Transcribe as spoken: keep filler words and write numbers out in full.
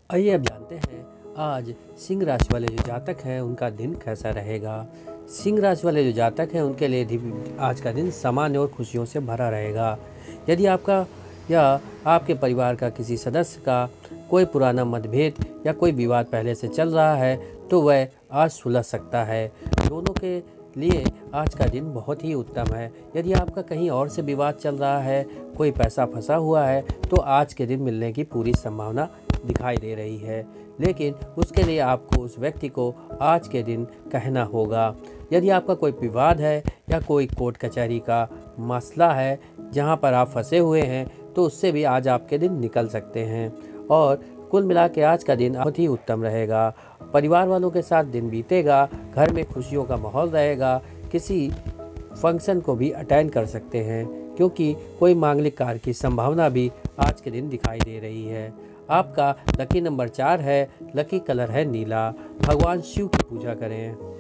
आइए अब जानते हैं आज सिंह राशि वाले जो जातक हैं उनका दिन कैसा रहेगा। सिंह राशि वाले जो जातक हैं उनके लिए भी आज का दिन सामान्य और खुशियों से भरा रहेगा। यदि आपका या आपके परिवार का किसी सदस्य का कोई पुराना मतभेद या कोई विवाद पहले से चल रहा है तो वह आज सुलझ सकता है। दोनों के लिए आज का दिन बहुत ही उत्तम है। यदि आपका कहीं और से विवाद चल रहा है, कोई पैसा फंसा हुआ है, तो आज के दिन मिलने की पूरी संभावना दिखाई दे रही है, लेकिन उसके लिए आपको उस व्यक्ति को आज के दिन कहना होगा। यदि आपका कोई विवाद है या कोई कोर्ट कचहरी का मसला है जहां पर आप फंसे हुए हैं, तो उससे भी आज आपके दिन निकल सकते हैं। और कुल मिला के आज का दिन बहुत ही उत्तम रहेगा। परिवार वालों के साथ दिन बीतेगा, घर में खुशियों का माहौल रहेगा। किसी फंक्शन को भी अटेंड कर सकते हैं, क्योंकि कोई मांगलिक कार्य की संभावना भी आज के दिन दिखाई दे रही है। आपका लकी नंबर चार है, लकी कलर है नीला। भगवान शिव की पूजा करें।